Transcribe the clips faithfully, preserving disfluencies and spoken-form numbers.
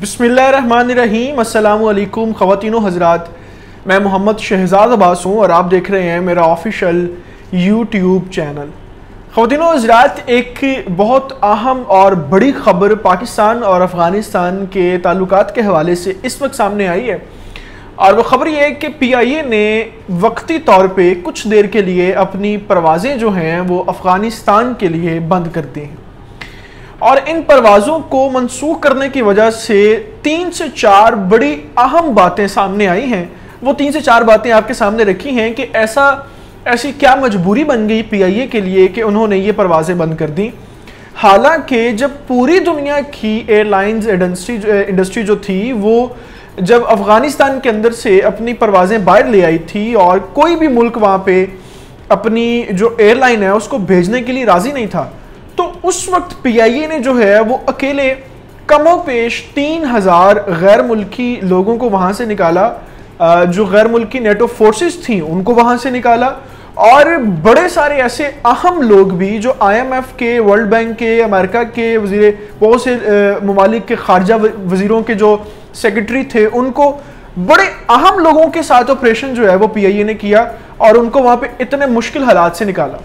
बिस्मिल्लाहिर्रहमानिर्रहीम, अस्सलामु अलैकुम ख़वातीनो हज़रात। मैं मोहम्मद शहजाद अब्बास हूँ और आप देख रहे हैं मेरा ऑफिशियल यूट्यूब चैनल। ख़वातीनो हज़रात, एक बहुत अहम और बड़ी ख़बर पाकिस्तान और अफ़गानिस्तान के ताल्लुकात के हवाले से इस वक्त सामने आई है और वो ख़बर ये है कि पी आई ए ने वक्ती तौर पे कुछ देर के लिए अपनी परवाज़ें जो हैं वो अफ़गानिस्तान के लिए बंद कर दी हैं और इन परवाज़ों को मनसूख करने की वजह से तीन से चार बड़ी अहम बातें सामने आई हैं। वो तीन से चार बातें आपके सामने रखी हैं कि ऐसा ऐसी क्या मजबूरी बन गई पी आई ए के लिए कि उन्होंने ये परवाज़ें बंद कर दी। हालांकि जब पूरी दुनिया की एयरलाइंस इंडस्ट्री इंडस्ट्री जो थी वो जब अफ़गानिस्तान के अंदर से अपनी परवाज़ें बाहर ले आई थी और कोई भी मुल्क वहाँ पे अपनी जो एयरलाइन है उसको भेजने के लिए राज़ी नहीं था, तो उस वक्त पी आई ए ने जो है वो अकेले कमो पेश तीन हज़ार गैर मुल्की लोगों को वहाँ से निकाला, जो गैर मुल्की नेटो फोर्सेस थी उनको वहाँ से निकाला और बड़े सारे ऐसे अहम लोग भी जो आई एम एफ के, वर्ल्ड बैंक के, अमेरिका के वज़ीर, बहुत से ममालिक के खारजा वज़ीरों के जो सेक्रेटरी थे, उनको बड़े अहम लोगों के साथ ऑपरेशन जो है वो पी आई ए ने किया और उनको वहाँ पे इतने मुश्किल हालात से निकाला।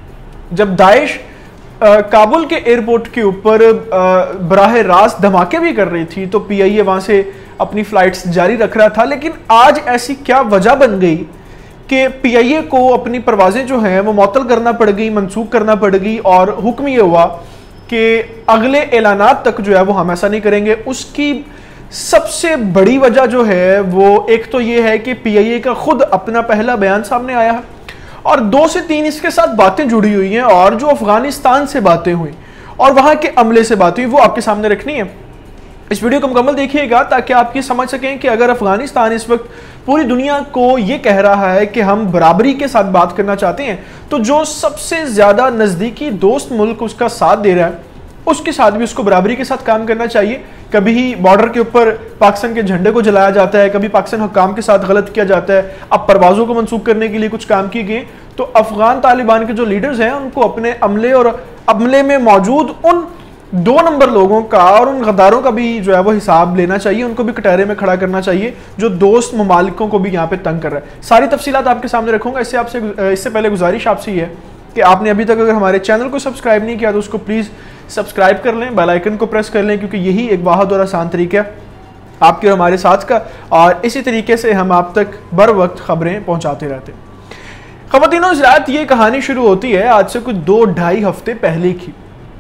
जब दाइश काबुल के एयरपोर्ट के ऊपर बराह रास्त धमाके भी कर रही थी तो पी आई ए वहाँ से अपनी फ़्लाइट्स जारी रख रहा था। लेकिन आज ऐसी क्या वजह बन गई कि पी आई ए को अपनी परवाज़ें जो हैं वो मुअत्तल करना पड़ गई, मनसूख करना पड़ गई और हुक्म ये हुआ कि अगले ऐलानात तक जो है वो हम ऐसा नहीं करेंगे। उसकी सबसे बड़ी वजह जो है वो एक तो ये है कि पी आई ए का खुद अपना पहला बयान सामने आया है और दो से तीन इसके साथ बातें जुड़ी हुई हैं और जो अफगानिस्तान से बातें हुई और वहाँ के अमले से बातें हुई वो आपके सामने रखनी है। इस वीडियो को मुकम्मल देखिएगा ताकि आप ये समझ सकें कि अगर अफगानिस्तान इस वक्त पूरी दुनिया को ये कह रहा है कि हम बराबरी के साथ बात करना चाहते हैं, तो जो सबसे ज़्यादा नज़दीकी दोस्त मुल्क उसका साथ दे रहा है उसके साथ भी उसको बराबरी के साथ काम करना चाहिए। कभी बॉर्डर के ऊपर पाकिस्तान के झंडे को जलाया जाता है, कभी पाकिस्तान हुक्काम के साथ गलत किया जाता है, अब परवाज़ों को मनसूख करने के लिए कुछ काम किए गए, तो अफगान तालिबान के जो लीडर्स हैं उनको अपने अमले और अमले में मौजूद उन दो नंबर लोगों का और उन गद्दारों का भी जो है वो हिसाब लेना चाहिए, उनको भी कटहरे में खड़ा करना चाहिए जो दोस्त ममालिकों को भी यहाँ पे तंग कर रहा है। सारी तफसीलात आपके सामने रखूँगा। इससे आपसे इससे पहले गुजारिश आपसे ये है कि आपने अभी तक अगर हमारे चैनल को सब्सक्राइब नहीं किया तो उसको प्लीज़ सब्सक्राइब कर लें, बेल आइकन को प्रेस कर लें, क्योंकि यही एक वाहिद और आसान तरीका है आपके और हमारे साथ का, और इसी तरीके से हम आप तक बर वक्त ख़बरें पहुँचाते रहते हैं। ख़वातीनो हज़रात, ये कहानी शुरू होती है आज से कुछ दो ढाई हफ्ते पहले की।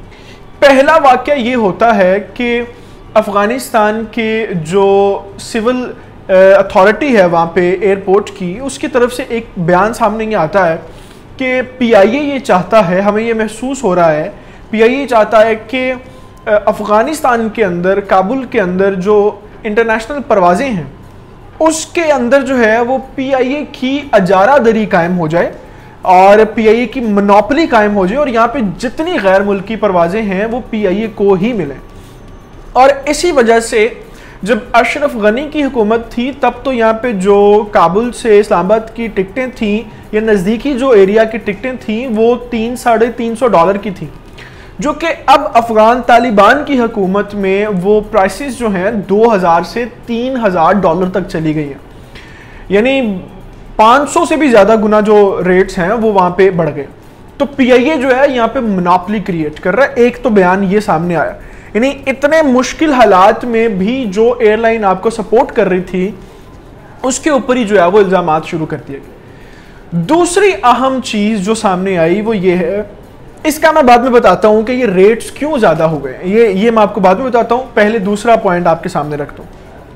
पहला वाक़या ये होता है कि अफ़गानिस्तान के जो सिविल अथॉरिटी है वहाँ पे एयरपोर्ट की, उसकी तरफ से एक बयान सामने ये आता है कि पी आई ए ये चाहता है, हमें ये महसूस हो रहा है, पी आई ए चाहता है कि अफ़गानिस्तान के अंदर, काबुल के अंदर जो इंटरनेशनल परवाज़ें हैं उसके अंदर जो है वो पी आई ए की अजारादरी कायम हो जाए और पी आई ए की मोनोपोली कायम हो जाए और यहाँ पे जितनी गैर मुल्की परवाज़ें हैं वो पी आई ए को ही मिलें। और इसी वजह से जब अशरफ गनी की हुकूमत थी तब तो यहाँ पे जो काबुल से इस्लामाबाद की टिकटें थीं या नज़दीकी जो एरिया की टिकटें थीं वो तीन साढ़े तीन सौ डॉलर की थी, जो कि अब अफ़गान तालिबान की हुकूमत में वो प्राइसेस जो हैं दो हज़ार से तीन हज़ार डॉलर तक चली गई हैं, यानी पाँच सौ से भी ज़्यादा गुना जो रेट्स हैं वो वहाँ पे बढ़ गए। तो पी आई ए जो है यहाँ पे मोनोपोली क्रिएट कर रहा है। एक तो बयान ये सामने आया, यानी इतने मुश्किल हालात में भी जो एयरलाइन आपको सपोर्ट कर रही थी उसके ऊपर ही जो है वो इल्ज़ामात शुरू कर दिए गए। दूसरी अहम चीज़ जो सामने आई वो ये है, इसका मैं बाद में बताता हूं कि ये रेट्स क्यों ज़्यादा हो गए, ये ये मैं आपको बाद में बताता हूं। पहले दूसरा पॉइंट आपके सामने रखता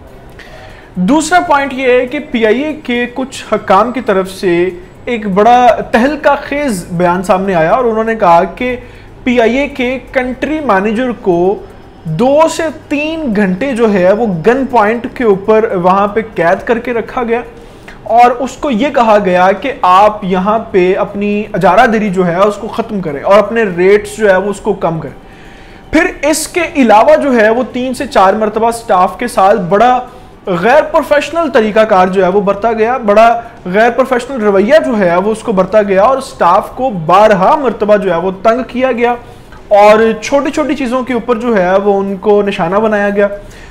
हूं। दूसरा पॉइंट ये है कि पी आई ए के कुछ हकाम की तरफ से एक बड़ा तहलका खेज बयान सामने आया और उन्होंने कहा कि पी आई ए के कंट्री मैनेजर को दो से तीन घंटे जो है वो गन पॉइंट के ऊपर वहाँ पे कैद करके रखा गया और उसको ये कहा गया कि आप यहाँ पे अपनी अजारादरी जो है उसको ख़त्म करें और अपने रेट्स जो है वो उसको कम करें। फिर इसके अलावा जो है वो तीन से चार मरतबा स्टाफ के साथ बड़ा गैर प्रोफेशनल तरीक़ाकार जो है वो बरता गया, बड़ा गैर प्रोफेशनल रवैया जो है वो उसको बरता गया और स्टाफ को बारहा मरतबा जो है वो तंग किया गया और छोटी छोटी चीज़ों के ऊपर जो है वो उनको निशाना बनाया गया।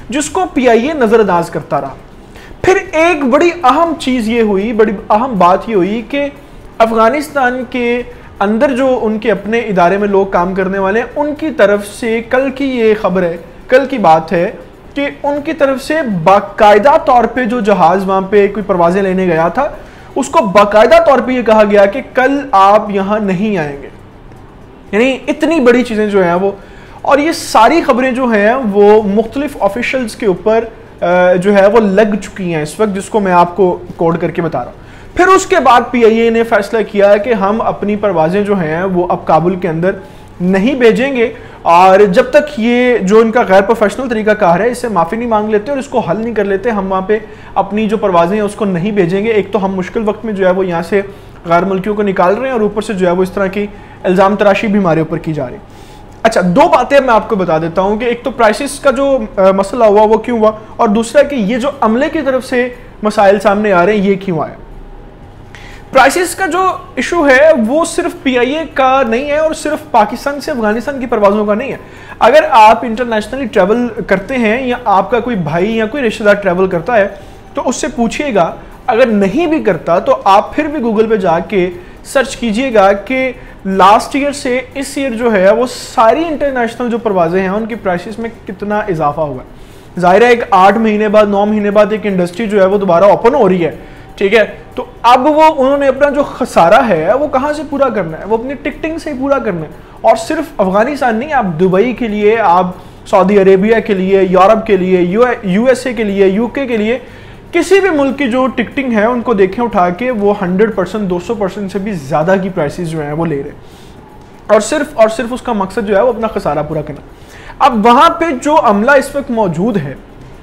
जिसको पी आई ए नज़रअंदाज करता रहा। फिर एक बड़ी अहम चीज़ ये हुई, बड़ी अहम बात ये हुई कि अफ़गानिस्तान के अंदर जो उनके अपने इदारे में लोग काम करने वाले हैं, उनकी तरफ से कल की ये खबर है, कल की बात है कि उनकी तरफ से बाकायदा तौर पे जो जहाज़ वहाँ पे कोई परवाज़ें लेने गया था, उसको बाकायदा तौर पे ये कहा गया कि कल आप यहाँ नहीं आएंगे। यानी इतनी बड़ी चीज़ें जो हैं वो, और ये सारी खबरें जो हैं वो मुख्तलिफ ऑफिशल्स के ऊपर जो है वो लग चुकी हैं इस वक्त, जिसको मैं आपको कोड करके बता रहा हूँ। फिर उसके बाद पी आई ए ने फैसला किया है कि हम अपनी परवाज़ें जो हैं वो अब काबुल के अंदर नहीं भेजेंगे, और जब तक ये जो इनका गैर प्रोफेशनल तरीका कार है, इससे माफ़ी नहीं मांग लेते और इसको हल नहीं कर लेते, हम वहाँ पे अपनी जो परवाज़ें हैं उसको नहीं भेजेंगे। एक तो हम मुश्किल वक्त में जो है वो यहाँ से गैर मुल्कियों को निकाल रहे हैं, और ऊपर से जो है वो इस तरह की इल्ज़ाम तराशी भी हमारे ऊपर की जा रही है। अच्छा, दो बातें मैं आपको बता देता हूँ कि एक तो प्राइसेस का जो आ, मसला हुआ वो क्यों हुआ, और दूसरा कि ये जो अमले की तरफ से मसाइल सामने आ रहे हैं ये क्यों आया। प्राइसेस का जो इशू है वो सिर्फ पी आई ए का नहीं है और सिर्फ पाकिस्तान से अफगानिस्तान की परवाज़ों का नहीं है। अगर आप इंटरनेशनली ट्रैवल करते हैं या आपका कोई भाई या कोई रिश्तेदार ट्रैवल करता है तो उससे पूछिएगा, अगर नहीं भी करता तो आप फिर भी गूगल पे जाके सर्च कीजिएगा कि लास्ट ईयर से इस ईयर जो है वो सारी इंटरनेशनल जो परवाज़ें हैं उनकी प्राइसेस में कितना इजाफा हुआ है। ज़ाहिर है एक आठ महीने बाद नौ महीने बाद एक इंडस्ट्री जो है वो दोबारा ओपन हो रही है, ठीक है, तो अब वो उन्होंने अपना जो खसारा है वो कहाँ से पूरा करना है, वो अपनी टिकटिंग से ही पूरा करना है। और सिर्फ अफगानिस्तान नहीं, आप दुबई के लिए, आप सऊदी अरेबिया के लिए, यूरोप के लिए, यू एस ए के लिए, यू के के लिए, किसी भी मुल्क की जो टिकटिंग है उनको देखें उठा के, वो हंड्रेड परसेंट दो सौ परसेंट से भी ज़्यादा की प्राइसेस जो हैं वो ले रहे हैं, और सिर्फ और सिर्फ उसका मकसद जो है वो अपना खसारा पूरा करना। अब वहाँ पे जो अमला इस वक्त मौजूद है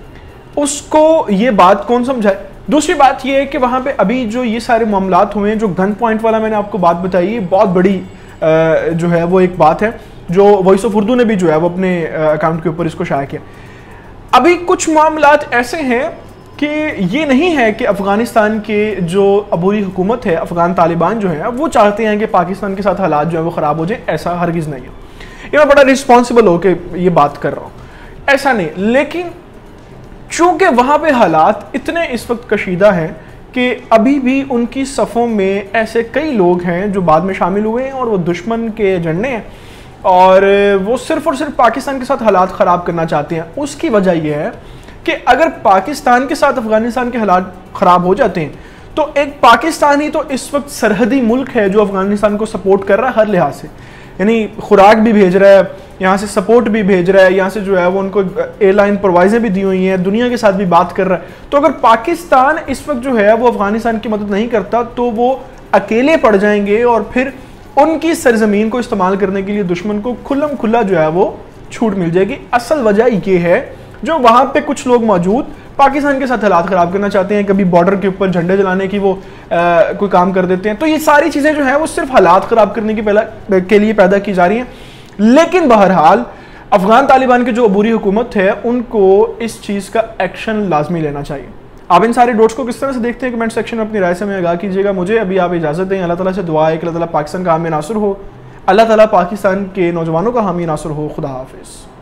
उसको ये बात कौन समझाए। दूसरी बात ये है कि वहाँ पे अभी जो ये सारे मामलात हुए हैं, जो गन पॉइंट वाला मैंने आपको बात बताई, बहुत बड़ी जो है वो एक बात है जो वॉइस ऑफ उर्दू ने भी जो है वो अपने अकाउंट के ऊपर इसको शाया किया। अभी कुछ मामलात ऐसे हैं कि ये नहीं है कि अफगानिस्तान के जो अबूरी हुकूमत है, अफगान तालिबान जो है वो चाहते हैं कि पाकिस्तान के साथ हालात जो है वो ख़राब हो जाए, ऐसा हरगिज़ नहीं है। ये मैं बड़ा रिस्पॉन्सिबल होकर ये बात कर रहा हूँ, ऐसा नहीं। लेकिन चूँकि वहाँ पे हालात इतने इस वक्त कशीदा हैं कि अभी भी उनकी सफ़ों में ऐसे कई लोग हैं जो बाद में शामिल हुए हैं और वो दुश्मन के एजेंडे हैं, और वो सिर्फ़ और सिर्फ पाकिस्तान के साथ हालात ख़राब करना चाहते हैं। उसकी वजह यह है कि अगर पाकिस्तान के साथ अफगानिस्तान के हालात ख़राब हो जाते हैं तो एक पाकिस्तानी तो इस वक्त सरहदी मुल्क है जो अफगानिस्तान को सपोर्ट कर रहा है हर लिहाज से, यानी खुराक भी भेज रहा है, यहाँ से सपोर्ट भी भेज रहा है, यहाँ से जो है वो उनको एयरलाइन परवाज़ें भी दी हुई हैं, दुनिया के साथ भी बात कर रहा है। तो अगर पाकिस्तान इस वक्त जो है वो अफगानिस्तान की मदद नहीं करता तो वो अकेले पड़ जाएंगे, और फिर उनकी सरजमीन को इस्तेमाल करने के लिए दुश्मन को खुल्लम खुल्ला जो है वो छूट मिल जाएगी। असल वजह ये है जो वहाँ पे कुछ लोग मौजूद पाकिस्तान के साथ हालात ख़राब करना चाहते हैं, कभी बॉर्डर के ऊपर झंडे जलाने की वो आ, कोई काम कर देते हैं। तो ये सारी चीज़ें जो है वो सिर्फ हालात ख़राब करने की पहला के लिए पैदा की जा रही हैं। लेकिन बहरहाल अफगान तालिबान की जो अबूरी हुकूमत है उनको इस चीज़ का एक्शन लाजमी लेना चाहिए। आप इन सारे डोट्स को किस तरह से देखते हैं कमेंट सेक्शन में अपनी राय से हमें आगाह कीजिएगा। मुझे अभी आप इजाज़त दें। अल्लाह ताला से दुआ है कि अल्लाह ताला पाकिस्तान का हामी नासुर हो, अल्लाह ताला पाकिस्तान के नौजवानों का हामी नासुर हो। खुदा हाफिज़।